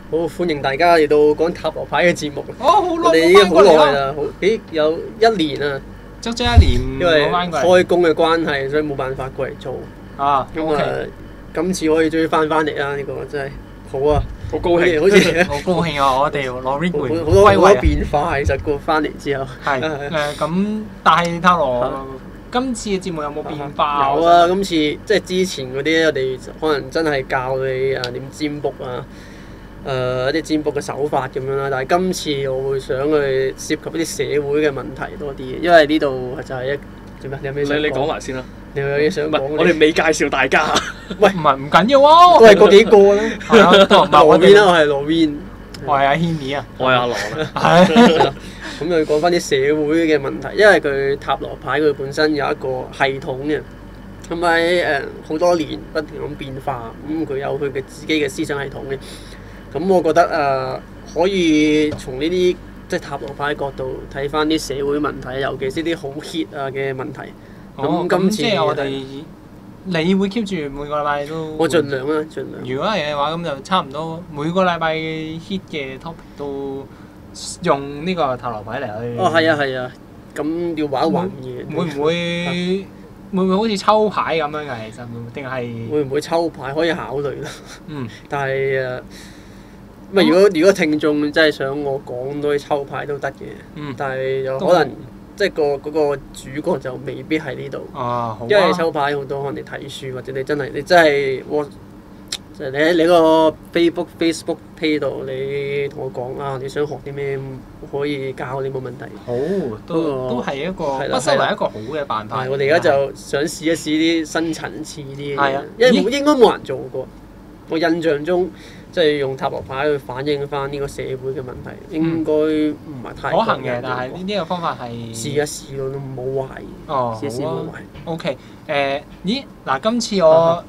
好歡迎大家嚟到講塔羅牌嘅節目。 好耐我哋已經好冇翻過嚟啦， 耐啦，有1年啊， 足足1年因為冇翻過嚟開工嘅關係，所以冇辦法過嚟做。 啊。 咁 OK， 今次可以終於翻嚟啦，呢個真係好啊， 好高興， 好似好高興啊！我哋攞 ring 回好多歸位啊。 變化，其實過翻嚟之後。 係咁，但係塔羅今次嘅節目有冇變化？ 有啊，今次即係之前嗰啲，我哋可能真係教你點占卜啊，一啲占卜嘅手法咁樣啦。但係今次我會想去涉及一啲社會嘅問題多啲嘅，因為呢度就係做咩？你有咩想講？ 你講埋先啦。 你有嘢想講？ 我哋未介紹大家。 喂，唔緊要喎， 都係嗰幾個啦。 係啊，都唔係我哋羅邊啦，我係羅邊。 我係阿 Henry 啊， 我係阿郎啦。 係咁就講翻啲社會嘅問題，因為佢塔羅牌佢本身有一個系統嘅，咁喺好多年不停咁變化，咁佢有佢嘅自己嘅思想系統嘅。咁我覺得可以從呢啲即係塔羅牌角度睇翻啲社會問題，尤其是啲好 hit 嘅問題。咁今次即係我哋，你會 keep 住每個禮拜都？ 我盡量啦，盡量。 如果係嘅話，咁就差唔多每個禮拜 hit 嘅 topic 都用呢個塔羅牌嚟去。 哦，係啊，係啊，咁要玩一玩嘢。 會唔會好似抽牌咁樣㗎？其實定係會唔會抽牌可以考慮啦？ 嗯， 但係如果聽眾真係想我講多啲抽牌都得嘅，但係有可能即係嗰個主角就未必喺呢度， 好因為抽牌好多可能你睇書或者你真係就係你喺你個 Facebook page 度，你同我講啊，你想學啲咩，可以教你冇問題。 好，都係一個不失為一個好嘅辦法。 我哋而家就想試一試啲深層次啲嘅嘢，因為應該冇人做過。我印象中即係用塔羅牌去反映翻呢個社會嘅問題，應該唔係太可行嘅。但係呢個方法係試一試咯，都冇壞。 哦， 試冇壞。 OK，咦嗱，今次我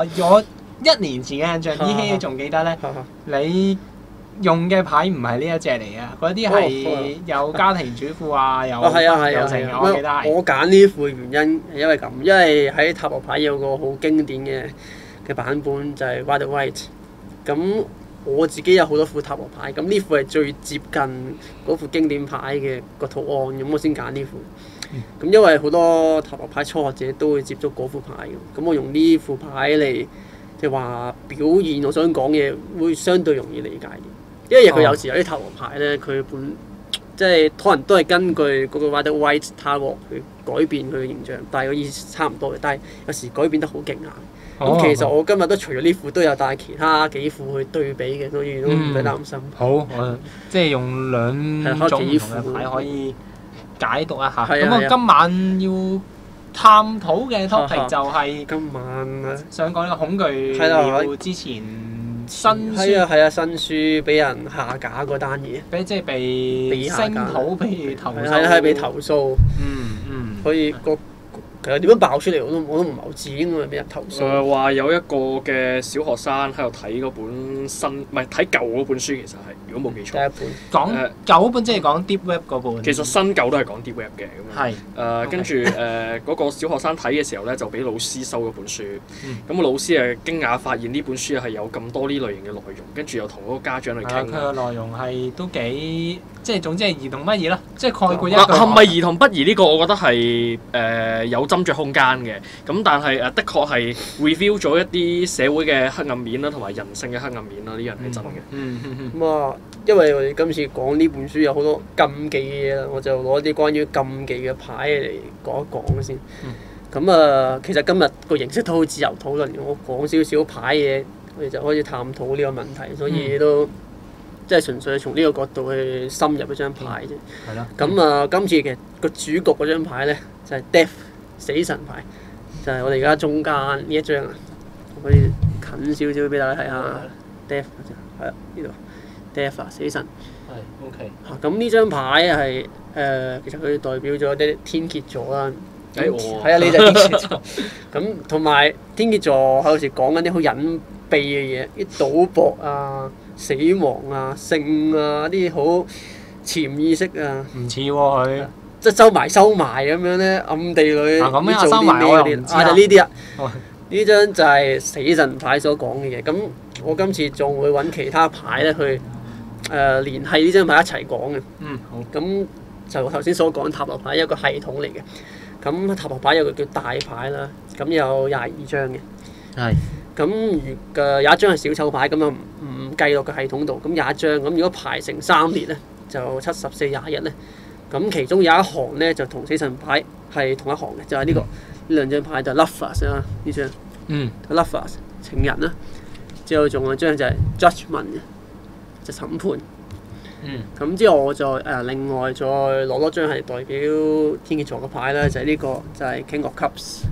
1年前嘅印象，依稀仲記得咧，你用嘅牌唔係呢一隻嚟啊，嗰啲係有家庭主婦啊，有成我記得係。 我揀呢副嘅原因係因為咁，因為喺塔羅牌有個好經典嘅版本就係 Rider Waite。咁我自己有好多副塔羅牌，咁呢副係最接近嗰副經典牌嘅個圖案，咁我先揀呢副。咁因為好多塔羅牌初學者都會接觸嗰副牌嘅，咁我用呢副牌嚟即係話表現我想講嘢，會相對容易理解啲。因為佢有時有啲塔羅牌咧，佢即係可能都係根據嗰個 Rider Waite 塔羅去改變佢嘅形象，但係個意思差唔多嘅。但係有時改變得好勁硬。咁其實我今日都除咗呢副，都有帶其他幾副去對比嘅，所以都唔使擔心。 好，即係用兩種唔同嘅牌可以解讀一下。咁我今晚要探討嘅 topic 就係今晚想講呢個恐懼鳥之前新書新書俾人下架嗰單嘢， 即係被聲討，譬如投訴。 係俾投訴。所以其實點樣爆出嚟我都唔係好知，應該係俾人投訴。 話有一個嘅小學生喺度睇嗰本新，唔係睇舊嗰本書，其實係如果冇記錯。 第一本講舊嗰本即係講 Deep Web 嗰本。 其實新舊都係講 Deep Web 嘅咁樣。 係。 跟住嗰個小學生睇嘅時候咧，就俾老師收咗本書。咁個老師驚訝發現呢本書係有咁多呢類型嘅內容，跟住又同嗰個家長去傾。 佢嘅內容係都幾即係總之係兒童不宜啦，即係概括一句。 係咪兒童不宜呢個？我覺得係有斟酌空間嘅。咁但係的確係 reveal 咗一啲社會嘅黑暗面啦，同埋人性嘅黑暗面啦，呢樣係真嘅。 咁因為我哋今次講呢本書有好多禁忌嘅嘢啦，我就攞啲關於禁忌嘅牌嚟講一講先。咁其實今日個形式都好自由討論嘅，我講少少牌嘢，我哋就開始探討呢個問題，所以都即係純粹從呢個角度去深入一張牌啫。 係啦。 咁今次嘅個主角嗰張牌咧就係 Death 死神牌，就係我哋而家中間呢一張啊，我可以近少少俾大家睇下 Death 係啊，呢度 Death 死神。 係 OK。 咁呢張牌係其實佢代表咗啲天蠍座啦。係啊，你就係天蠍座。咁同埋天蠍座有時講緊啲好隱秘嘅嘢，啲賭博啊、死亡啊、性啊啲好潛意識啊。 唔似喎佢。 即係收埋咁樣咧，暗地裏咁樣做啲咩嗰啲收埋我又唔知啊。 就呢啲啊。 呢張就係死神牌所講嘅嘢。咁我今次仲會揾其他牌咧去聯繫呢張牌一齊講嘅。 好。 咁就我頭先所講塔羅牌一個系統嚟嘅。咁塔羅牌有個叫大牌啦，咁有22張嘅。 係。 咁有一張係小丑牌，咁啊唔計落個系統度。咁有一張，咁如果排成3列咧，就74、21咧。咁其中有一行咧就同死神牌係同一行嘅，就係呢兩張牌就係 Lovers 啦，呢張。Lovers 情人啦，之後仲有張就係 Judgment 嘅，就審判。咁之後我再另外再攞多張係代表天蠍座嘅牌啦，就係呢個就係 King of Cups。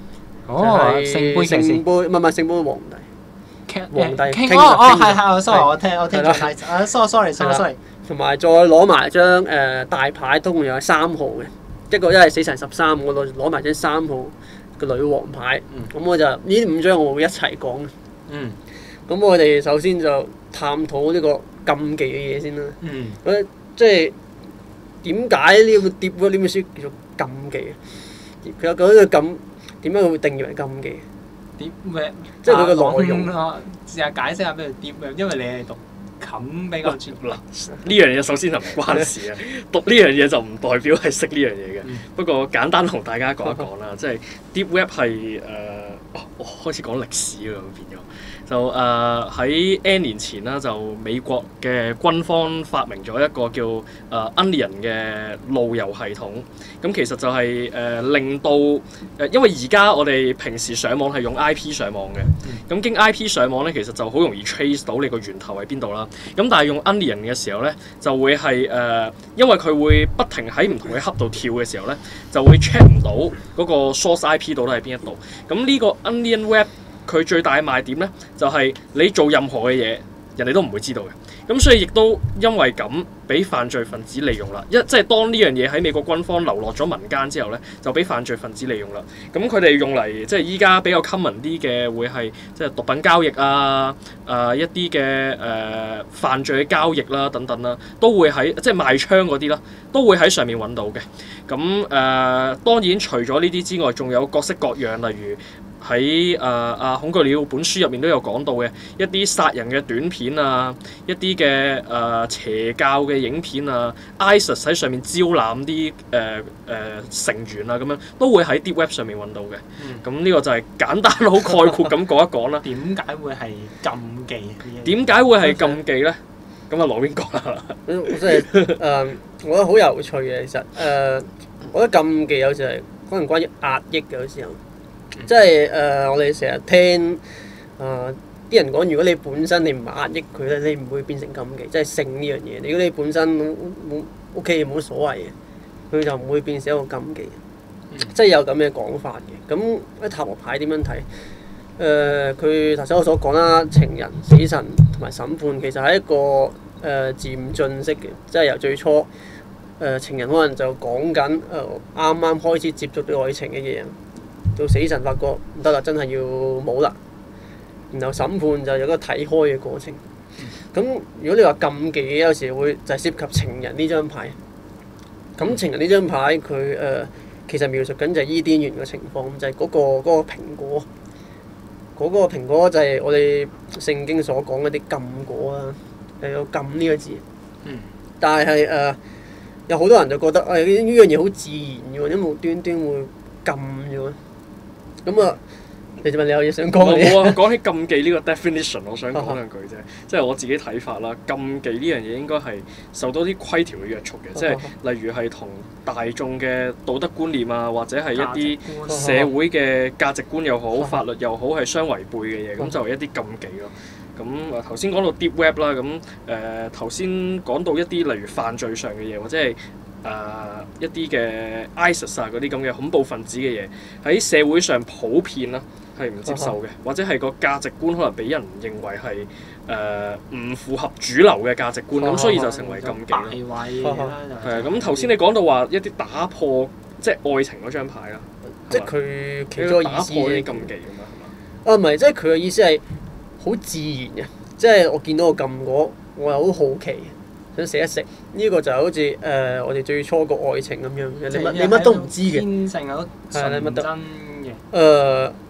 聖杯唔係聖杯皇帝。皇帝。 係 sorry 我聽錯，sorry。 同埋再攞埋張大牌，總共有3號嘅，一係死神13，我攞埋張3號嘅女王牌。咁我就呢5張我會一齊講。咁我哋首先就探討呢個禁忌嘅嘢先啦。即係點解呢個 Deep Web 呢本書叫做禁忌？佢有講呢個禁點解佢會定義為禁忌 ？Deep Web 即係佢嘅內容。 試下解釋下咩叫 Deep Web，因為你係讀冚比較專業。 呢樣嘢首先就唔關事啊，讀呢樣嘢就唔代表係識呢樣嘢嘅。不過簡單同大家講一講啦，即係 Deep Web 係我開始講歷史啦，咁變咗。就喺N 年前啦，就美國嘅軍方發明咗一個叫Onion 嘅路由系統。咁其實就係令到因為而家我哋平時上網係用 IP 上網嘅，咁經 IP 上網咧，其實就好容易 trace 到你個源頭喺邊度啦。咁但係用 Onion 嘅時候咧，就會係因為佢會不停喺唔同嘅 hub 度跳嘅時候咧，就會 check 唔到嗰個 source IP 到底喺邊一度。咁呢個 Onion Web 佢最大嘅賣點咧，就係你做任何嘅嘢，人哋都唔會知道嘅。咁所以亦都因為咁，俾犯罪分子利用啦。即係當呢樣嘢喺美國軍方流落咗民間之後咧，就俾犯罪分子利用啦。咁佢哋用嚟即係依家比較 common 啲嘅，會係即係毒品交易啊，一啲嘅犯罪嘅交易啦等等啦，都會喺即係賣槍嗰啲啦，都會喺上面揾到嘅。咁當然除咗呢啲之外，仲有各式各樣，例如喺恐懼鳥本書入面都有講到嘅一啲殺人嘅短片啊，一啲嘅邪教嘅影片啊 ，ISIS 喺上面招攬啲成員啊，咁樣都會喺 Deep Web 上面揾到嘅。咁呢個就係簡單好概括咁講一講啦。 點解會係禁忌？ 點解會係禁忌咧？咁啊，羅邊講啦。 即係我覺得好有趣嘅，其實我覺得禁忌有時係可能關於壓抑嘅，有時候。即係我哋成日聽啲人講，如果你本身你唔壓抑佢咧，你唔會變成禁忌。即係性呢樣嘢，如果你本身冇 OK 冇所謂嘅，佢就唔會變成一個禁忌。即係有咁嘅講法嘅。咁喺塔羅牌點樣睇？佢頭先我所講啦，情人、死神同埋審判其實係一個漸進式嘅，即係由最初情人可能就講緊啱啱開始接觸到愛情嘅嘢。到死神發覺唔得啦，真係要冇啦。然後審判就有個睇開嘅過程。咁如果你話禁忌，有時會就係涉及情人呢張牌。咁情人呢張牌佢其實描述緊就係伊甸園嘅情況，就係嗰個蘋果。嗰個蘋果就係我哋聖經所講嗰啲禁果啊，有禁呢個字。但係有好多人就覺得呢樣嘢好自然嘅喎，點無端端會禁咗？咁啊，你有嘢想講？ 冇啊！講起禁忌呢個 definition， 我想講兩句啫。即係我自己睇法啦。禁忌呢樣嘢應該係受到啲規條嘅約束嘅，即係例如係同大眾嘅道德觀念啊，或者係一啲社會嘅價值觀又好、法律又好係相違背嘅嘢，咁就係一啲禁忌咯。咁頭先講到 Deep Web 啦，咁頭先講到一啲例如犯罪上嘅嘢，或者係一啲嘅 ISIS 啊嗰啲咁嘅恐怖分子嘅嘢，喺社會上普遍啦係唔接受嘅，或者係個價值觀可能俾人認為係唔符合主流嘅價值觀，咁所以就成為禁忌咯。係啊，咁頭先你講到話一啲打破即係愛情嗰張牌啦， 即係佢其中個意思打破啲禁忌咁樣係嘛？ 唔係，即係佢嘅意思係好自然嘅，即係我見到個禁果，我又好好奇。想食一食，呢個就好似我哋最初個愛情咁樣，你乜都唔知嘅， 天性好純真嘅。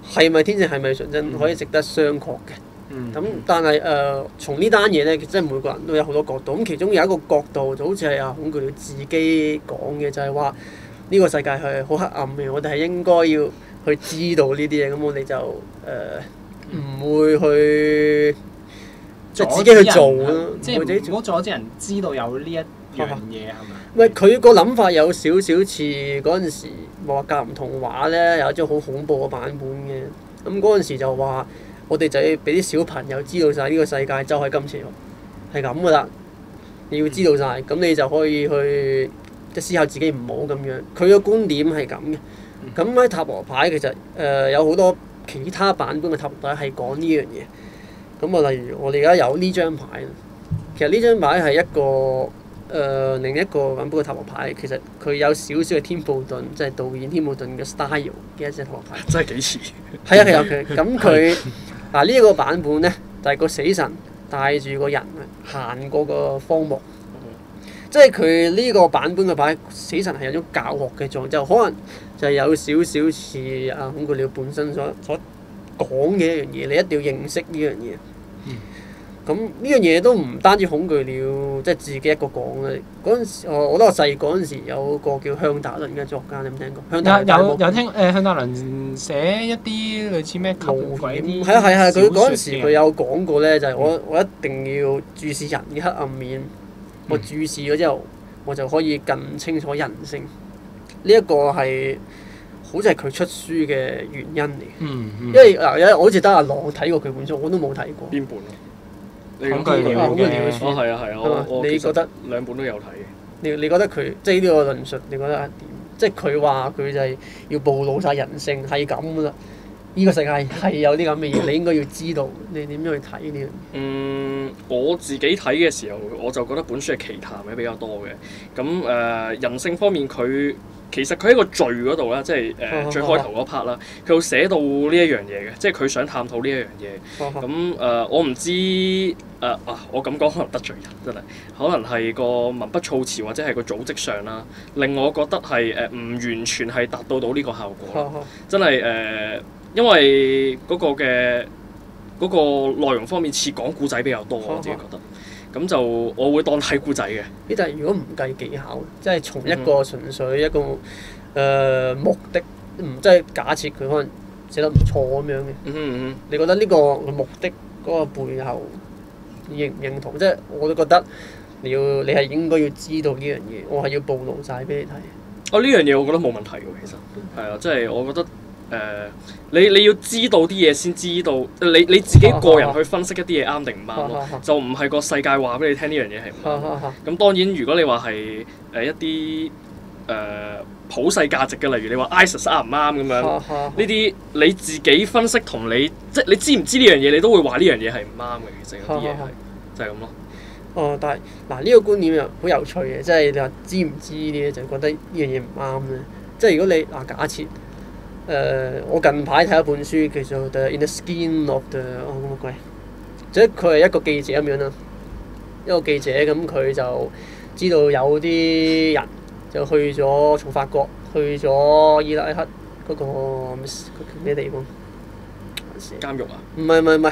係咪天性係咪純真可以值得商榷嘅。咁但係從呢單嘢咧，其實每個人都有好多角度。咁其中有一個角度就好似係阿恐懼鳥自己講嘅，就係話呢個世界係好黑暗嘅，我哋係應該要去知道呢啲嘢。咁我哋就唔會去即係自己去做咯， 即係唔好阻止人知道有呢一樣嘢係咪？ 喂，佢個諗法有少少似嗰陣時話格林童話咧，有一張好恐怖嘅版本嘅。咁嗰陣時就話。我哋就要俾啲小朋友知道晒呢個世界就係咁邪惡，係咁噶啦。你要知道晒，咁你就可以去即係思考自己唔好咁樣。佢嘅觀點係咁嘅。咁喺塔羅牌其實有好多其他版本嘅塔羅牌係講呢樣嘢。咁啊，例如我哋而家有呢張牌，其實呢張牌係一個另一個版本嘅塔羅牌，其實佢有少少嘅天布頓，即係導演天布頓嘅 style 嘅一隻塔羅牌。 真係幾似。 係啊，咁佢。嗱呢一個版本咧，就係個死神帶住個人行過個荒漠，即係佢呢個版本嘅牌，死神係有種教學嘅作用，就可能就係有少少似啊恐懼鳥本身所講嘅一樣嘢，你一定要認識呢樣嘢。咁呢樣嘢都唔單止恐懼鳥，即係自己一個講嘅。嗰陣時，我覺得我細嗰陣時有個叫向達倫嘅作家，你有冇聽過？ 有聽向達倫寫一啲類似咩吸血鬼啲。 係啊，佢嗰陣時佢有講過咧，就係我一定要注視人嘅黑暗面。我注視咗之後，我就可以更清楚人性。呢一個係好似係佢出書嘅原因嚟。因為我好似得阿朗睇過佢本書，我都冇睇過。 邊本啊？ 恐懼鳥嘅書。係啊， 你覺得兩本都有睇嘅。 你覺得佢即係呢個論述，你覺得點？即係佢話佢就係要暴露晒人性，係咁噶啦。呢個世界係有啲咁嘅嘢，你應該要知道。你點樣去睇呢樣？ 我自己睇嘅時候，我就覺得本書係奇談嘅比較多嘅。咁人性方面，其實佢喺個序嗰度啦，即係最開頭嗰 part 啦，佢有寫到呢一樣嘢嘅，即係佢想探討呢一樣嘢。咁我唔知我咁講可能得罪人，真係可能係個文筆措辭或者係個組織上啦，令我覺得係唔完全係達到呢個效果。真係因為嗰個內容方面似講故仔比較多，我自己覺得。咁就我會當睇故仔嘅。呢但係如果唔計技巧，即係從一個純粹一個目的，即係假設佢可能寫得唔錯咁樣嘅。你覺得呢個目的嗰個背後認唔認同？即係我都覺得你係應該要知道呢樣嘢，我係要暴露晒俾你睇。 呢樣嘢我覺得冇問題喎，其實係啊，即係我覺得。你要知道啲嘢先知道，你自己個人去分析一啲嘢啱定唔啱咯，就唔係個世界話俾你聽呢樣嘢係唔啱。咁當然，如果你話係一啲普世價值嘅，例如你話 ISIS 啱唔啱咁樣，呢啲你自己分析同你即係你知唔知呢樣嘢，你都會話呢樣嘢係唔啱嘅。其實有啲嘢係就係咁咯。 但係嗱呢個觀點又好有趣嘅，即係你話知唔知呢啲就覺得呢樣嘢唔啱咧。即係如果你假設。我近排睇一本書叫做《In the Skin of the》乜鬼，即係佢係一個記者咁樣啦。一個記者咁佢就知道有啲人就去咗從法國去咗伊拉克嗰個咩地方？ 監獄啊？ 唔係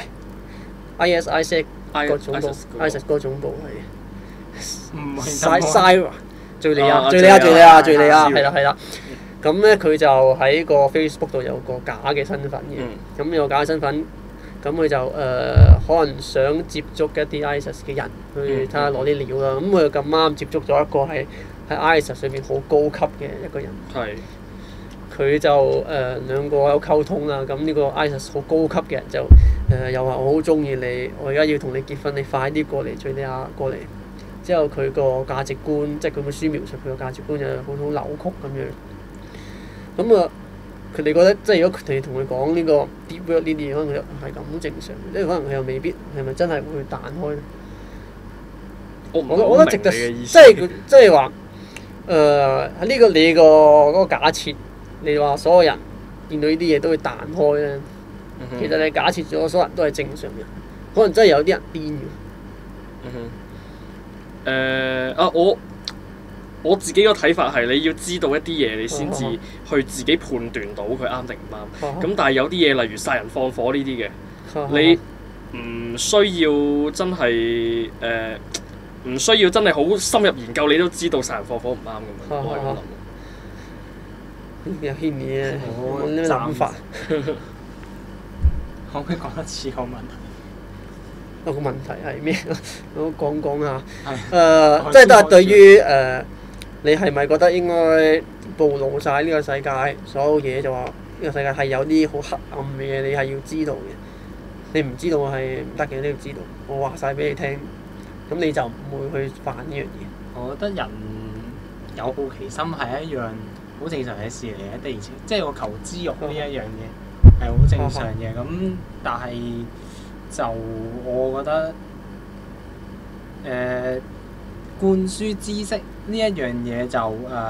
ISIS 個總部 ，ISIS 個總部係唔係 Syria 敍利亞係啦。咁咧佢就喺個 Facebook 度有個假嘅身份嘅，咁有假嘅身份，咁佢就可能想接觸一啲 ISIS 嘅人去睇下攞啲料啦。咁佢咁啱接觸咗一個係喺 ISIS 裏邊好高級嘅一個人。係。佢就兩個有溝通啦。咁呢個 ISIS 好高級嘅人就又話我好中意你，我而家要同你結婚，你快啲過嚟敍利亞過嚟。之後佢個價值觀，即係佢本書描述佢個價值觀就好扭曲咁樣。咁佢哋覺得即係如果佢哋同佢講呢個 deep work 呢啲嘢，可能佢係咁好正常，即係可能佢又未必係咪真係會彈開咧？我覺得值得，即係話喺呢個你個嗰個假設，你話所有人見到呢啲嘢都會彈開咧，其實你假設咗所有人都係正常人，可能真係有啲人癲嘅。 我自己個睇法係你要知道一啲嘢，你先至去自己判斷到佢啱定唔啱。咁但係有啲嘢例如殺人放火呢啲嘅，你唔需要真係唔需要真係好深入研究，你都知道殺人放火唔啱㗎嘛。我係咁諗。 有牽連啊！我呢啲諗法， 可唔可以講一次個問題？ 個問題係咩？我講下。 係即係都係對於你係咪覺得應該暴露晒呢個世界所有嘢？就話呢個世界係有啲好黑暗嘅嘢，你係要知道嘅。你唔知道係唔得嘅，你要知道。我話晒俾你聽，咁你就唔會去犯呢樣嘢。 我覺得人有好奇心係一樣好正常嘅事嚟嘅，的而且即係個求知欲呢一樣嘢係好正常嘅。咁但係就我覺得灌輸知識呢一樣嘢就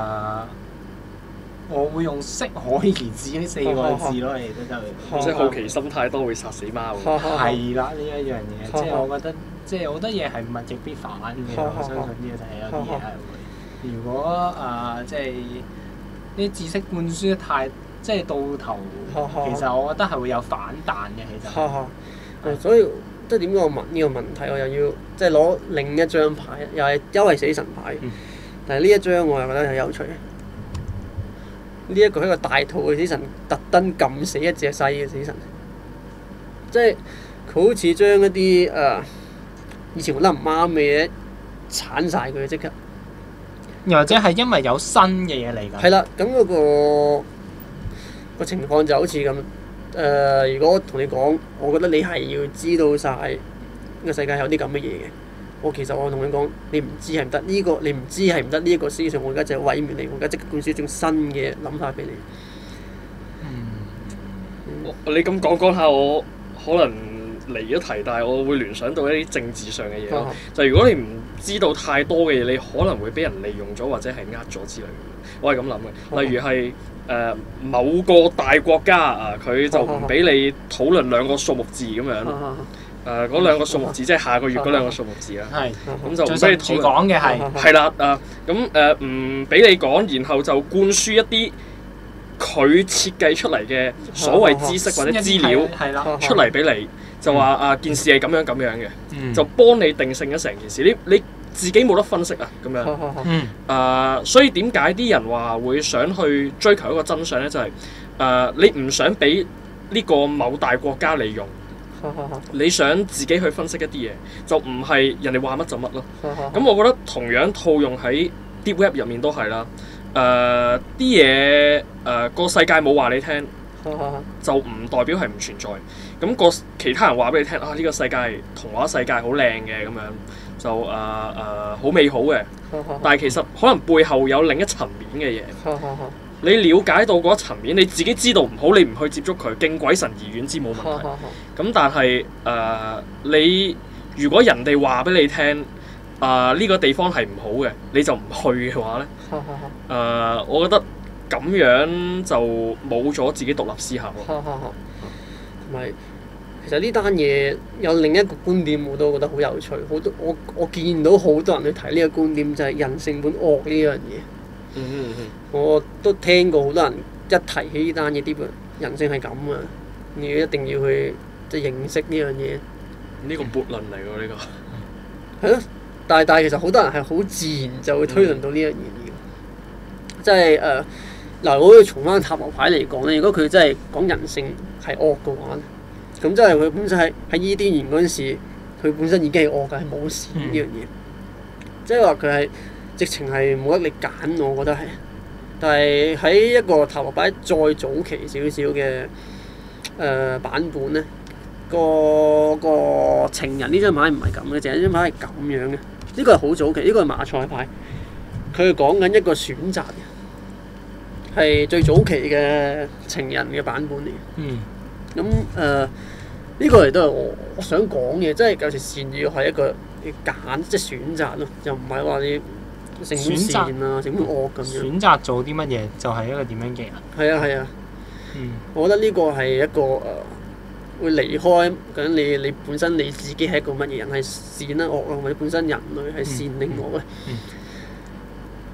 我會用適可而止呢4個字咯，嚟得就即係好奇心太多會殺死貓。 係啦，呢一樣嘢，即係我覺得，即係好多嘢係物極必反嘅。我相信呢個就係有啲嘢係會。如果即係啲知識灌輸得太，即係到頭，其實我覺得係會有反彈嘅。其實， 所以即係點解我問呢個問題？我又要即係攞另一張牌，又係因為死神牌，但係呢一張我又覺得係有趣。呢一個係一個大肚嘅死神，特登撳死一隻細嘅死神，即係佢好似將一啲以前覺得唔啱嘅嘢鏟晒佢即刻。 又或者係因為有新嘅嘢嚟㗎。 係啦，咁嗰個情況就好似咁。如果我同你講，我覺得你係要知道晒呢個世界有啲咁嘅嘢嘅。其實我同你講，你唔知係唔得呢個，你唔知係唔得呢一個思想，我而家就毀滅你，我而家即刻灌輸一種新嘅諗法俾你。 你咁講下，我可能離咗題，但係我會聯想到一啲政治上嘅嘢咯。就係如果你唔知道太多嘅嘢，你可能會俾人利用咗或者係咗之類嘅。我係咁諗嘅。例如係某個大國家佢就唔俾你討論兩個數目字咁樣。嗰兩個數目字即係下個月嗰兩個數目字啦。係。咁就唔俾你討論。講嘅係。係啦咁唔俾你講，然後就灌輸一啲佢設計出嚟嘅所謂知識或者資料出嚟俾你，就話件事係咁樣嘅，就幫你定性咗成件事。你自己冇得分析啊咁樣。所以點解啲人話會想去追求一個真相咧？就係你唔想俾呢個某大國家利用。你想自己去分析一啲嘢，就唔係人哋話乜就乜咯。咁我覺得同樣套用喺 Deep Web 入面都係啦。啲嘢個世界冇話你聽，就唔代表係唔存在。咁其他人話俾你聽呢個世界係童話世界好靚嘅咁樣，就好美好嘅。但係其實可能背後有另一層面嘅嘢。你了解到嗰一層面，你自己知道唔好，你唔去接觸佢，敬鬼神而遠之冇問題。咁但係你如果人哋話俾你聽呢個地方係唔好嘅，你就唔去嘅話咧，我覺得咁樣就冇咗自己獨立思考。同埋其實呢單嘢有另一個觀點，我都覺得好有趣。好多我見到好多人去提呢個觀點，就係人性本惡呢樣嘢。我都聽過好多人一提起呢單嘢，啲人性係咁啊！你一定要去即係認識呢樣嘢。 呢個悖論嚟喎，呢個。 係咯，但係其實好多人係好自然就會推論到呢樣嘢嘅。即係嗱，我要從翻塔羅牌嚟講咧，如果佢真係講人性係惡嘅話，咁即係佢本身喺伊甸園嗰陣時，佢本身已經係惡嘅，係冇事呢樣嘢。即係話佢係。直情係冇得你揀，我覺得係。但係喺一個塔羅牌再早期少少嘅版本咧，個情人呢張牌唔係咁嘅，淨係呢張牌係咁樣嘅。呢個係好早期，呢個係馬賽牌，佢係講緊一個選擇嘅，係最早期嘅情人嘅版本嚟。咁呢個嚟都係我想講嘅，即係有時善與惡係一個你揀，即係選擇咯，就唔係話你。選善啊，整惡咁樣。 選擇做啲乜嘢就係一個點樣嘅人。 係啊。我覺得呢個係一個會離開緊你本身你自己係一個乜嘢人，係善啊惡啊，或者本身人類係善定惡咧。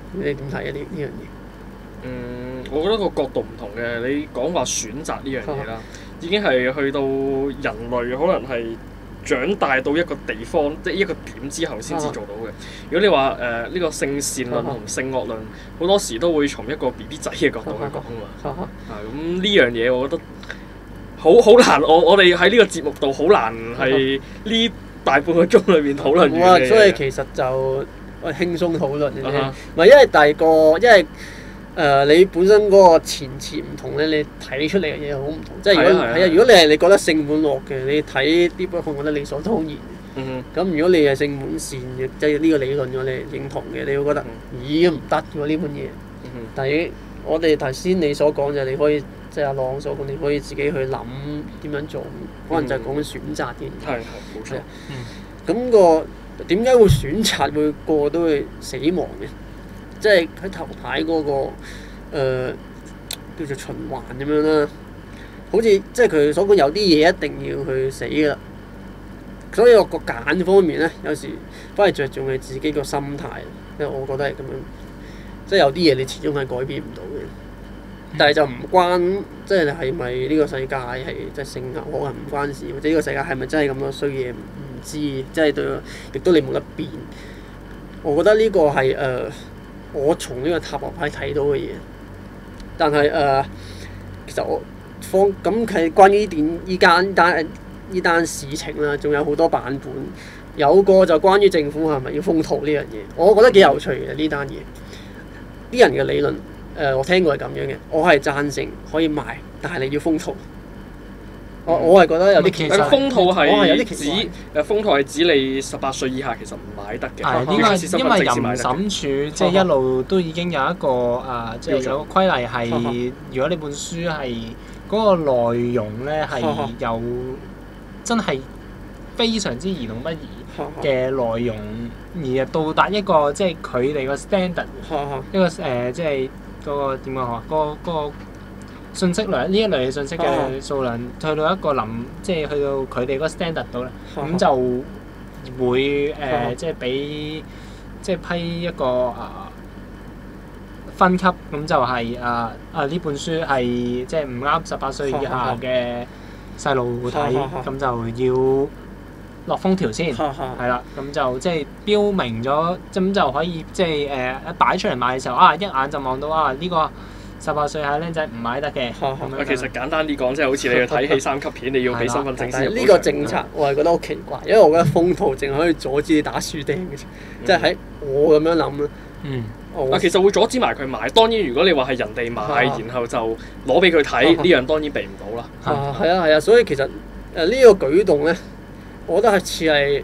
你點睇啊？呢樣嘢？ 我覺得個角度唔同嘅。你講話選擇呢樣嘢啦，已經係去到人類可能係長大到一個地方，即係一個點之後先至做到嘅。如果你話呢個性善論同性惡論，好多時都會從一個 BB 仔嘅角度去講嘛。咁呢樣嘢，我覺得好難。我哋喺呢個節目度好難係呢大半個鐘裏面討論嘅。 所以其實就輕鬆討論嘅啫。唔係因為第二個，因為你本身嗰個前設唔同咧，你睇出嚟嘅嘢好唔同。即係如果你覺得性本惡嘅，你睇啲不，我覺得理所當然。咁如果你係性本善嘅，即係呢個理論我哋認同嘅，你會覺得咦唔得喎呢本嘢。但係我哋頭先你所講就係你可以即係阿朗所講，你可以自己去諗點樣做，可能就係講緊選擇啲嘢。係冇錯。咁個點解會選擇會個個都會死亡嘅？即係喺頭牌嗰個叫做循環咁樣啦，好似即係佢所講有啲嘢一定要去死㗎啦。所以我個揀方面咧，有時反而着重係自己個心態，因為我覺得係咁樣。即係有啲嘢你始終係改變唔到嘅，但係就唔關即係係咪呢個世界係即係性格可能唔關事，或者呢個世界係咪真係咁多衰嘢唔知，即係對，亦都你冇得變。我覺得呢個係我從呢個塔羅牌睇到嘅嘢，但係其實我咁係關於呢單事情啦，仲有好多版本。有個就關於政府係咪要封圖呢樣嘢，我覺得幾有趣嘅呢單嘢。啲人嘅理論我聽過係咁樣嘅，我係贊成可以賣，但係你要封圖。我係覺得有啲奇怪。 封套係指封套係指你18歲以下其實唔買得嘅。 係因為淫審處即係一路都已經有一個即係有個規例係，如果呢本書係嗰個內容咧係有真係非常之兒童不宜嘅內容，而到達一個即係佢哋個 standard 一個即係嗰個點講好嗰個信息量呢一類嘅信息嘅數量去到一個即係去到佢哋嗰個 standard 度咧，咁就會即係俾即係批一個分級，咁就係呢本書係即係唔啱18歲以下嘅細路睇，咁就要落封條先，係啦，咁就即係標明咗，咁就可以即係一擺出嚟賣嘅時候，一眼就望到呢個18歲下僆仔唔買得嘅。 其實簡單啲講，即係好似你去睇戲3級片，你要俾身份證先。 呢個政策我係覺得好奇怪，因為我覺得封圖淨係可以阻止你打樹釘嘅啫，即係喺我咁樣諗啦。 其實會阻止埋佢買。當然，如果你話係人哋買，然後就攞俾佢睇，呢樣當然避唔到啦。 係啊，所以其實呢個舉動咧，我覺得係似係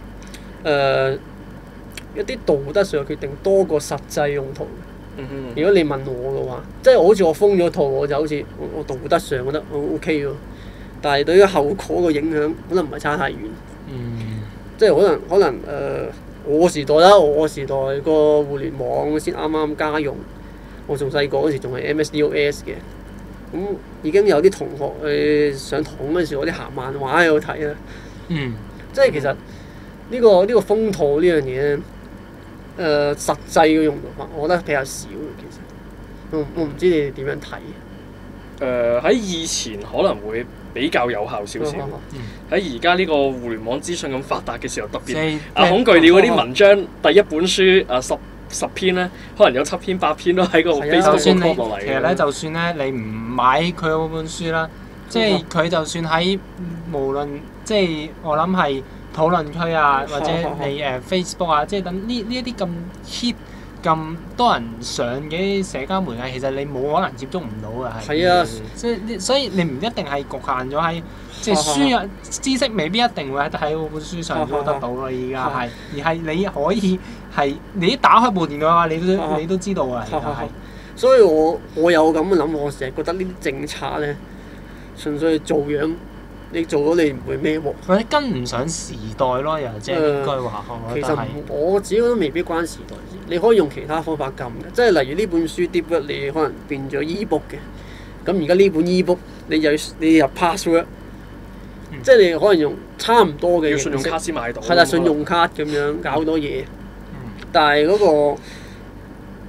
一啲道德上嘅決定多過實際用途。如果你問我嘅話，即係好似我封咗圖，我就好似我道德上覺得 OK 喎，但係對於後果個影響可能唔係差太遠。即係可能我時代啦，我時代個互聯網先啱啱家用，我仲細個嗰時仲係 MS-DOS 嘅，咁已經有啲同學去上堂嗰陣時，我啲行漫畫喺度睇啦。即係其實呢個封圖呢樣嘢實際嘅用途法，我覺得比較少嘅。其實我唔知你哋點樣睇。 喺以前可能會比較有效少少。喺而家呢個互聯網資訊咁發達嘅時候，特別恐懼鳥嗰啲文章，第一本書十篇咧，可能有7篇8篇都喺個 Facebook 度落嚟。 其實咧，就算咧你唔買佢嗰本書啦，即係佢就算喺無論即係我諗係討論區或者你Facebook 即係等呢一啲咁 hit 咁多人上嘅社交媒體，其實你冇可能接觸唔到嘅。係啊，所以你唔一定係局限咗喺即係輸入知識，未必一定會喺嗰本書上都得到咯。而家係，而係你可以係你一打開部電腦嘅話，你都知道啊。其實係。 所以我有咁嘅諗，我成日覺得呢啲政策咧，純粹係做樣。你做咗你唔會孭鑊， 或者跟唔上時代咯，又即係應該話。 其實我自己覺得未必關時代事，你可以用其他方法撳嘅，即係例如呢本書 DeepWeb 你可能變咗 e-book 嘅，咁而家呢本 e-book 你入 password，即係你可能用差唔多嘅形式， 信用卡先買到。 係啦，信用卡咁樣搞好多嘢，但係嗰個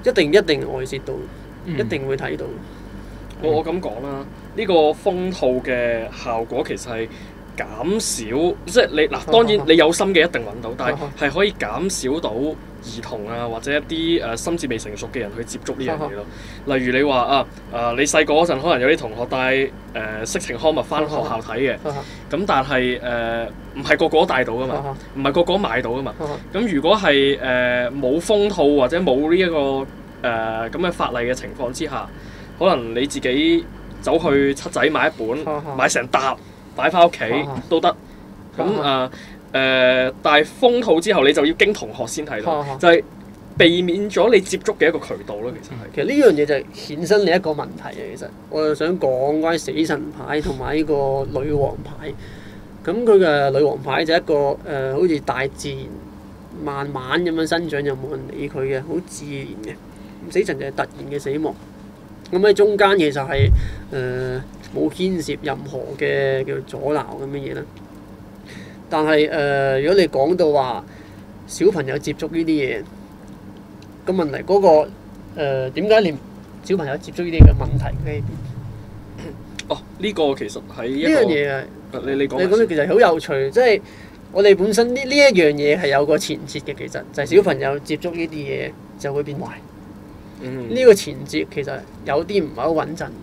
一定外泄到，一定會睇到。 我咁講啦，呢個封套嘅效果其實係減少，即係你嗱，當然你有心嘅一定揾到，但係可以減少到兒童啊或者一啲心智未成熟嘅人去接觸呢樣嘢咯。例如你話你細個嗰陣可能有啲同學帶色情刊物翻學校睇嘅，咁但係唔係個個都帶到噶嘛，唔係個個都買到噶嘛。咁如果係冇封套或者冇呢一個咁嘅法例嘅情況之下，可能你自己走去七仔買一本，買成沓擺翻屋企都得。咁但係封套之後，你就要經同學先睇到，就係避免咗你接觸嘅一個渠道咯。 其實呢樣嘢就係衍生另一個問題嘅。其實我就想講關於死神牌同埋呢個女王牌。咁佢嘅女王牌就一個好似大自然慢慢咁樣生長，又冇人理佢嘅，好自然嘅。死神就係突然嘅死亡。咁喺中間其實係冇牽涉任何嘅叫阻撓咁嘅嘢啦。但係如果你講到話小朋友接觸呢啲嘢，個問題嗰個點解連小朋友接觸呢啲嘅問題喺邊？ 呢個其實係一個呢樣嘢啊， 你講其實好有趣，即係我哋本身呢一樣嘢係有個前設嘅，其實就係小朋友接觸呢啲嘢就會變壞。呢個前節其實有啲唔係好穩陣。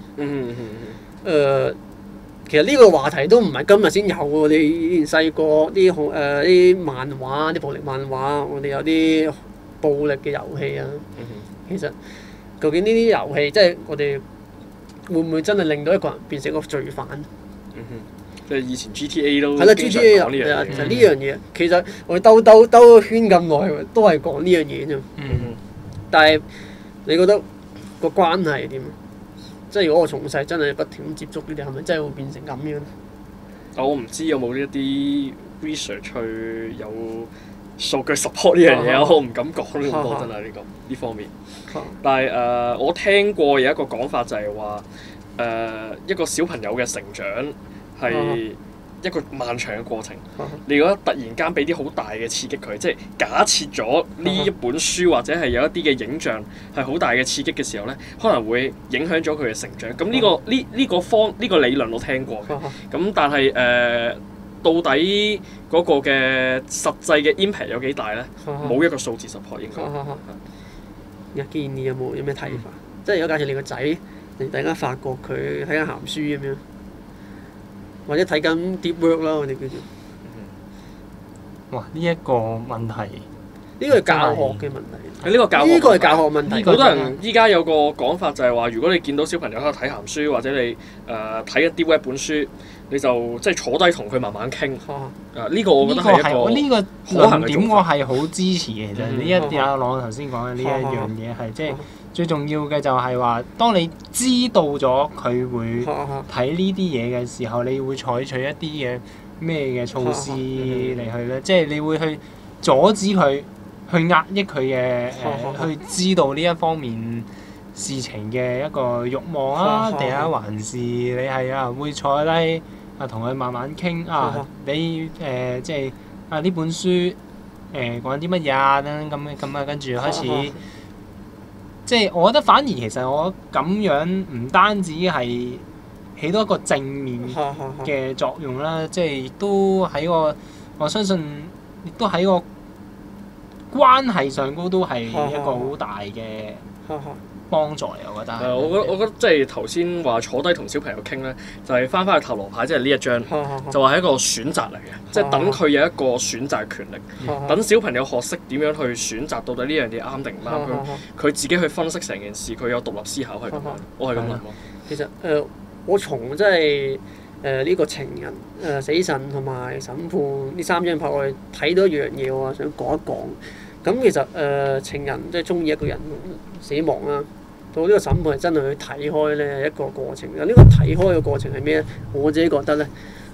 其實呢個話題都唔係今日先有喎。我哋以前細個啲漫畫、啲暴力漫畫，我哋有啲暴力嘅遊戲啊。其實究竟呢啲遊戲即係我哋會唔會真係令到一個人變成一個罪犯？ 即係以前 GTA 都係啦，GTA 有其實呢樣嘢，其實我哋兜個圈咁耐，都係講呢樣嘢啫。但係你覺得個關係係點？即係如果我從細真係不斷接觸呢啲，係咪真係會變成咁樣？ 我唔知有冇呢一啲 research 去有數據 support 呢樣嘢，我唔敢講咁多真係呢方面。但係我聽過有一個講法就係話一個小朋友嘅成長係一個漫長嘅過程。你如果突然間俾啲好大嘅刺激佢，即係假設咗呢一本書或者係有一啲嘅影像係好大嘅刺激嘅時候咧，可能會影響咗佢嘅成長。咁呢個理論我聽過嘅。咁但係到底嗰個嘅實際嘅 impact 有幾大咧？冇一個數字 support 應該。 阿堅，你有咩睇法？即係如果假設你個仔，你突然間發覺佢睇緊鹹書咁樣，或者睇緊 deep work 啦，我哋叫做。 哇！呢一個問題， 呢個係教學嘅問題。 呢個係教學問題。好多人依家有個講法就係話，如果你見到小朋友喺度睇鹹書，或者你睇一啲 web 本書，你就即係坐低同佢慢慢傾。呢個我覺得係一個呢個論點，我係好支持嘅。其實呢一阿朗頭先講嘅呢一樣嘢係即係最重要嘅，就係話，當你知道咗佢會睇呢啲嘢嘅時候，你會採取一啲嘅咩嘅措施嚟去咧？即係你會去阻止佢，去壓抑佢嘅去知道呢一方面事情嘅一個慾望啊，定係還是你係會坐低同佢慢慢傾你即係呢本書講啲乜嘢啊？咁跟住開始。即係我覺得反而其實我咁樣唔單止係起到一個正面嘅作用啦，即係亦都喺我相信亦都喺個關係上高都係一個好大嘅幫助嚟，我覺得。 我覺得即係頭先話坐低同小朋友傾咧，就係翻去塔羅牌，即係呢一張，就話係一個選擇嚟嘅，即係等佢有一個選擇權力，等小朋友學識點樣去選擇到底呢樣嘢啱定唔啱，佢自己去分析成件事，佢有獨立思考係咁樣。我係咁諗。 其實我從即係呢個情人、死神同埋審判呢三張牌，我哋睇到一樣嘢，我想講一講。咁其實情人即係中意一個人死亡啦。到呢個審判係真係去睇開咧一個過程。呢個睇開嘅過程係咩咧？我自己覺得咧，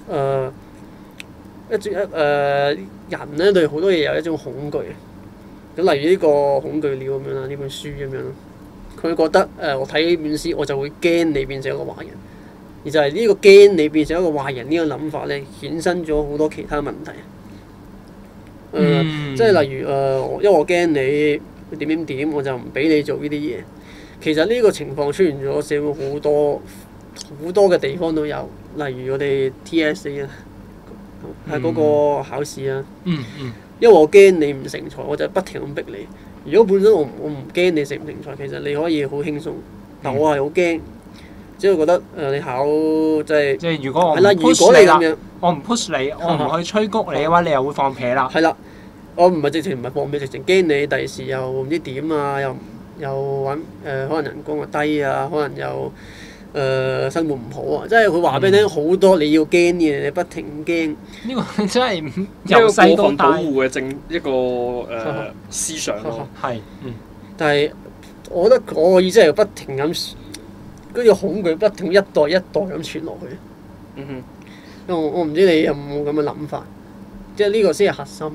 人咧對好多嘢有一種恐懼。咁例如呢個恐懼了咁樣啦，呢本書咁樣咯。佢覺得我睇呢本書我就會驚你變成一個壞人，而就係呢個驚你變成一個壞人呢個諗法咧，衍生咗好多其他問題。即係例如因為我驚你點點點，我就唔俾你做呢啲嘢。其實呢個情況出現咗社會好多嘅地方都有，例如我哋 TSA 啊，係嗰個考試啊。因為我驚你唔成才，我就不停咁逼你。如果本身我唔驚你成唔成才，其實你可以好輕鬆。但我係好驚，只係覺得你考即係如果我唔係啦，如果 push 你你啦咁樣， 我唔 push 你，我唔去催谷你嘅話，你又會放屁啦。 係啦，我唔係直情唔係放屁，直情驚你第時又唔知點啊，又揾可能人工又低啊，可能又生活唔好啊，即係佢話俾你聽好多你要驚嘅嘢，你不停驚。 呢個真係一由個過分保細到大護嘅一個思想咯。 係， 但係我覺得我嘅意思係不停咁嗰啲恐懼不停一代一代咁傳落去。 嗯哼。 因為我唔知你有冇咁嘅諗法，即係呢個先係核心。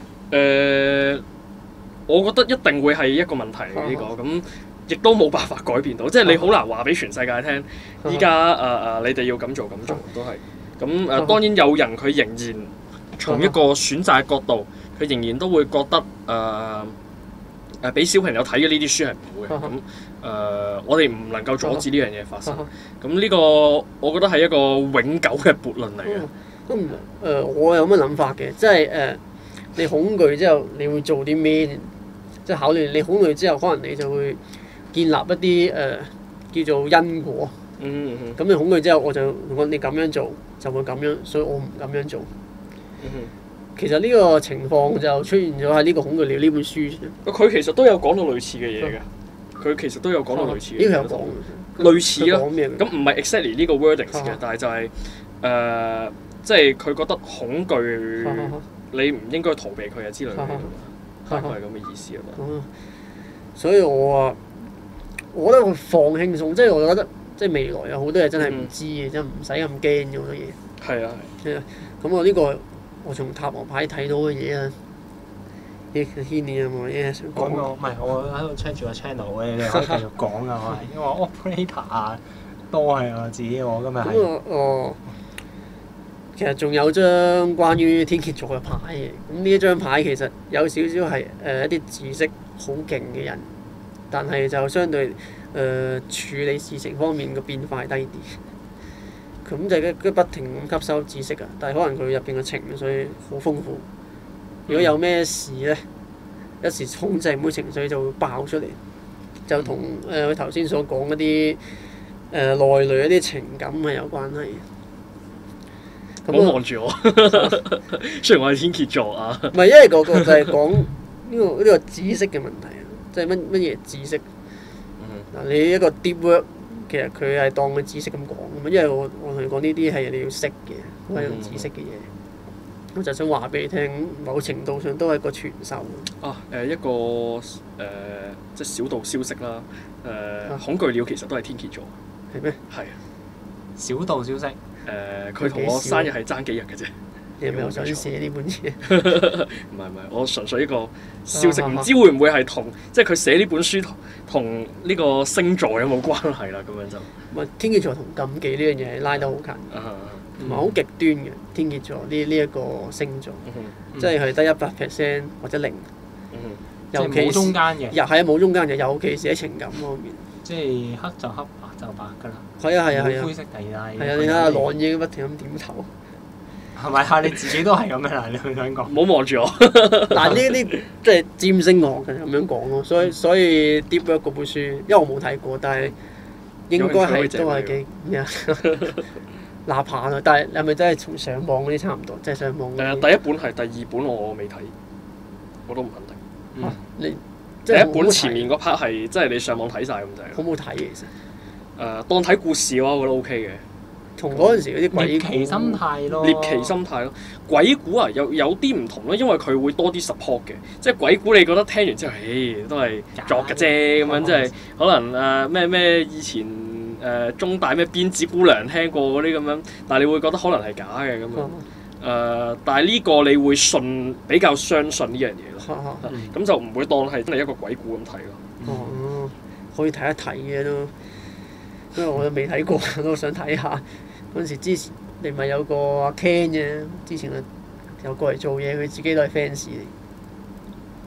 我覺得一定會係一個問題嚟嘅呢個，咁亦都冇辦法改變到，即係你好難話俾全世界聽，依家你哋要咁做咁做都係。咁當然有人佢仍然從一個選擇嘅角度，佢仍然都會覺得俾小朋友睇嘅呢啲書係唔好嘅。咁我哋唔能夠阻止呢樣嘢發生。咁呢個我覺得係一個永久嘅悖論嚟嘅。 都唔我有乜諗法嘅，即係你恐懼之後，你會做啲咩？即係考慮你恐懼之後，可能你就會建立一啲叫做因果。咁你恐懼之後，我就講你咁樣做就會咁樣，所以我唔咁樣做。其實呢個情況就出現咗喺呢個恐懼了呢本書。 佢其實都有講到類似嘅嘢嘅。佢其實都有講到類似嘅嘢。 呢個有講。 類似咯。咁唔係 exactly 呢個 wordings 嘅，但係就係即係佢覺得恐懼，你唔應該逃避佢啊之類嘅，大概係咁嘅意思啊嘛。 所以我覺得放輕鬆，即係我覺得即係未來有好多嘢真係唔知嘅，真係唔使咁驚嘅好多嘢。 係啊係。 咁我呢個我從塔羅牌睇到嘅嘢啊，軒你有冇嘢想講？ 唔係我喺度 check 住個 channel 嘅，你可以繼續講啊，因為我 operator 啊都係我自己，我今日係。 其實仲有張關於天蠍座嘅牌嘅，咁呢一張牌其實有少少係一啲知識好勁嘅人，但係就相對處理事情方面嘅變化低啲。咁就不停咁吸收知識啊，但係可能佢入邊嘅情緒好豐富。如果有咩事咧，一時控制唔到情緒就會爆出嚟，就同佢頭先所講嗰啲內裏一啲情感係有關係。 唔好望住我，雖然我係天蠍座啊。 唔係，因為個就係講呢個知識嘅問題啊，即係乜嘢知識？嗱，你一個 deep work，其實佢係當佢知識咁講㗎嘛，因為我同你講呢啲係你要識嘅，都係用知識嘅嘢。我就想話俾你聽，某程度上都係一個傳授。 一個即係小道消息啦。恐懼鳥其實都係天蠍座。 係咩？ 係啊。 小道消息。 佢同我生日係爭幾日嘅啫。 你係咪又想寫呢本嘢？ 唔係，我純粹一個消息，唔知會唔會係同即係佢寫呢本書同呢個星座有冇關係啦？咁樣就唔係天蠍座同禁忌呢樣嘢拉得好近，同埋好極端嘅天蠍座呢一個星座，即係佢得100%或者0， 尤其冇中間嘅。 又係冇中間嘅，尤其是喺情感方面。 即係黑就黑，白就白㗎啦。 係啊係啊係啊。 灰色地帶。 係啊，你睇下朗已經不停咁點頭。 係咪啊？你自己都係咁樣啦，你想講？ 唔好望住我。 嗱呢即係占星學嘅咁樣講咯，所以 Deep Work 嗰本書，因為我冇睇過，但係應該係都係幾咩啊？哪怕咯，但係係咪真係同上網嗰啲差唔多？即係上網。 第一本係，第二本我未睇，我都唔肯定。 你第一本前面嗰 part 係即係你上網睇晒咁滯。 好唔好睇其實？ 當睇故事嘅話，我覺得 OK 嘅。 同嗰陣時嗰啲鬼獵奇心態咯， 獵奇心態咯，鬼故啊有啲唔同咯，因為佢會多啲 support 嘅，即係鬼故你覺得聽完之後，都係作嘅啫咁樣，即係可能咩以前中大咩辮子姑娘聽過嗰啲咁樣，但係你會覺得可能係假嘅咁樣，但係呢個你會比較相信呢樣嘢咯，咁就唔會當係真係一個鬼故咁睇咯。 可以睇一睇嘅都，因為我都未睇過，都想睇下。嗰陣時之前你咪有個阿 Ken 嘅，之前有過嚟做嘢，佢自己都係 fans 嚟。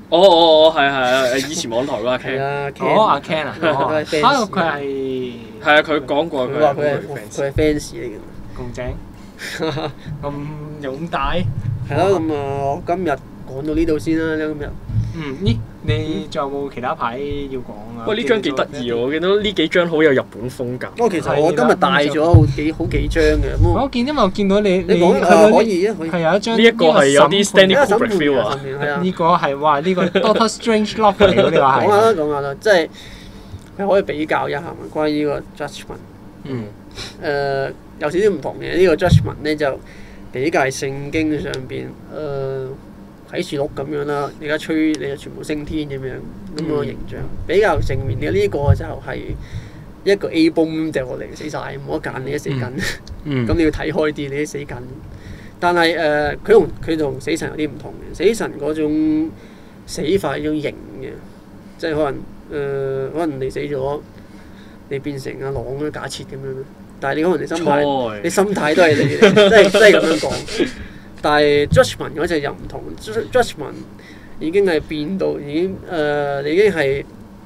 係以前網台嗰個 Ken。 阿 Ken 啊，佢係係啊，佢講過佢話佢係 fans 嚟嘅。 咁正，咁勇大。 係咯，咁我今日講到呢度先啦，今日。 咦？你仲有冇其他牌要講啊？ 喂，呢張幾得意喎！我見到呢幾張好有日本風格。 其實我今日帶咗好幾張嘅。 我見因為我見到你講可以啊， 係有一張。 呢一個係有啲 Stanley Kubrick feel 啊！ 呢個係話呢個 Doctor Strange Lock 嚟嘅，你話係？ 講下啦，即係佢可以比較一下嘛，關於呢個 judgment。有少少唔同嘅呢個 judgment 咧，就比較係聖經上邊啟示錄咁樣啦，你而家吹你就全部升天咁樣咁個形象，比較正面嘅。呢個就係一個 A bomb 掉落嚟死晒，冇得揀，你都死緊。咁你要睇開啲，你都死緊。但係佢同死神有啲唔同嘅，死神嗰種死法係一種型嘅，即係可能你死咗，你變成阿朗啦，假設咁樣。但係你可能你心態都係你，即係咁樣講。但係 judgment 嗰隻又唔同 ，judgment 已經係變到你已經係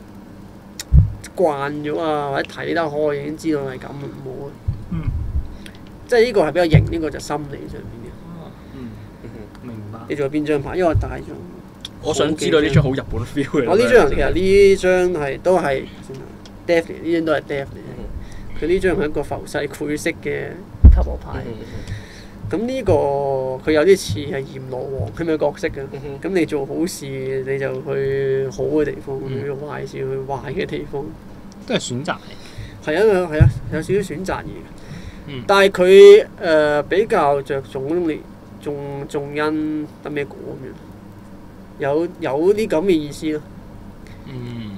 慣咗啊，或者睇得開，已經知道係咁冇啊。即係呢個係比較型，呢個就心理上面嘅。 明白。 你仲有邊張牌？因為我帶咗。 我想知道呢張好日本 feel 嘅。 我呢張其實呢張都係 death 嚟，呢張都係 death 嚟。佢呢張係一個浮世繪式嘅塔羅牌。咁呢個佢有啲似係閻羅王咁嘅角色嘅。咁你做好事你就去好嘅地方，你做壞事去壞嘅地方。 都係選擇嚟。 係啊，有少少選擇嘢。但係佢比較着重你種因得咩果咁樣，有啲咁嘅意思咯。明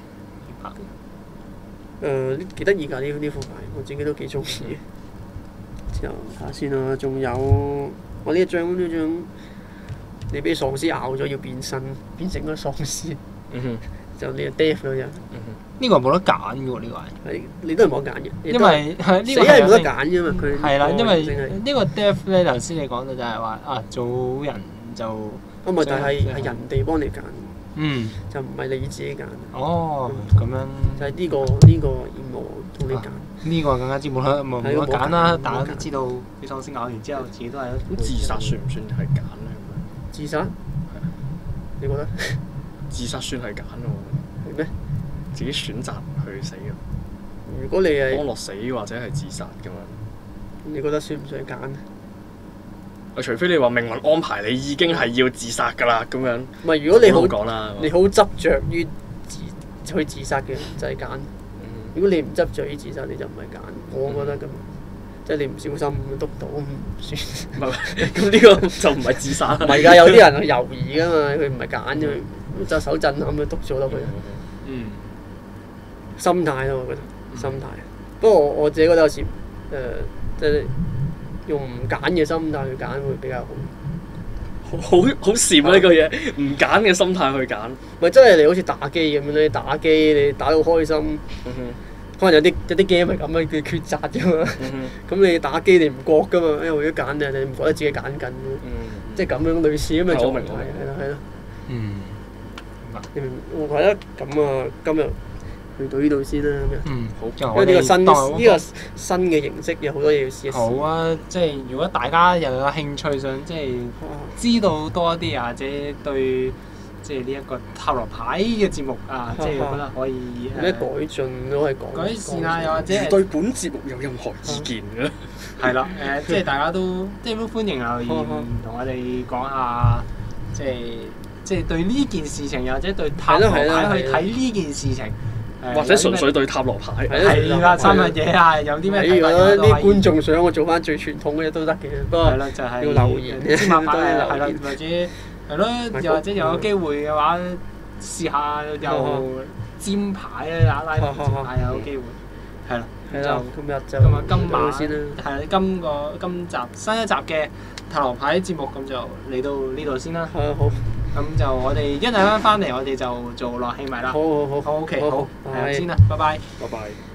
白。幾得意㗎呢副牌，我自己都幾中意。之後睇下先啦，仲有我呢一張，你俾喪屍咬咗要變身，變成個喪屍。就你係 death 嗰隻。 呢個冇得揀嘅喎，呢個係。 你都係冇得揀嘅。 因為死係冇得揀嘅嘛，佢。 係啦，因為呢個 death 咧，頭先你講到就係話做人就。 但係人哋幫你揀。就唔係你自己揀。 咁樣。 就係呢個閻羅王同你揀。 呢個更加之冇得揀啦！大家都知道，俾喪屍咬完之後，自己都係。 咁自殺算唔算係揀咧？ 自殺？你覺得？ 自殺算係揀喎。 係咩？ 自己選擇去死嘅。 如果你係安樂死或者係自殺咁樣， 你覺得算唔算係揀？ 除非你話命運安排你已經係要自殺㗎啦，咁樣。 唔係，如果你好講啦， 你好執着於去自殺嘅就係揀。如果你唔執着於自殺，你就唔係揀。我覺得咁，即係你唔小心篤到唔算。 唔係，咁呢個就唔係自殺。 唔係㗎，有啲人係猶豫㗎嘛，佢唔係揀啫，隻手震咁樣篤咗落去。心態咯，我覺得心態。不過我自己覺得有時即係用唔揀嘅心態去揀會比較好。 好禪啊！呢個嘢唔揀嘅心態去揀， 咪真係你好似打機咁樣咧，打機你打到開心，可能有啲 game 係咁樣叫抉擇啫嘛。咁你打機你唔覺噶嘛，因為為咗揀你唔覺得自己揀緊，即係咁樣類似咁嘅狀態，係咯。你明？我覺得咁啊，今日去到呢度先啦，咁樣。好。因為呢個新嘅形式有好多嘢要試一試。 好啊，即係如果大家又有興趣想即係知道多啲啊，或者對即係呢一個塔羅牌嘅節目啊，即係覺得可以咩改進都係改善啊，又或者對本節目有任何意見嘅， 係啦，即係大家都即係都歡迎留言同我哋講下，即係對呢件事情，又或者對塔羅牌去睇呢件事情。 或者純粹對塔羅牌， 係啦，三樣嘢啊，有啲咩睇法？ 如果啲觀眾想我做翻最傳統嘅都得嘅，不過就係要留言， 芝麻牌係啦，或者係咯，又或者有機會嘅話，試下又占牌啊，拉尖牌有機會，係啦，就今晚先啦，係啦，今集新一集嘅塔羅牌節目咁就嚟到呢度先啦。 好。 咁就我哋一陣間翻嚟，我哋就做落氣迷啦。 好。 OK，好，係咁先啦，拜拜。 拜拜。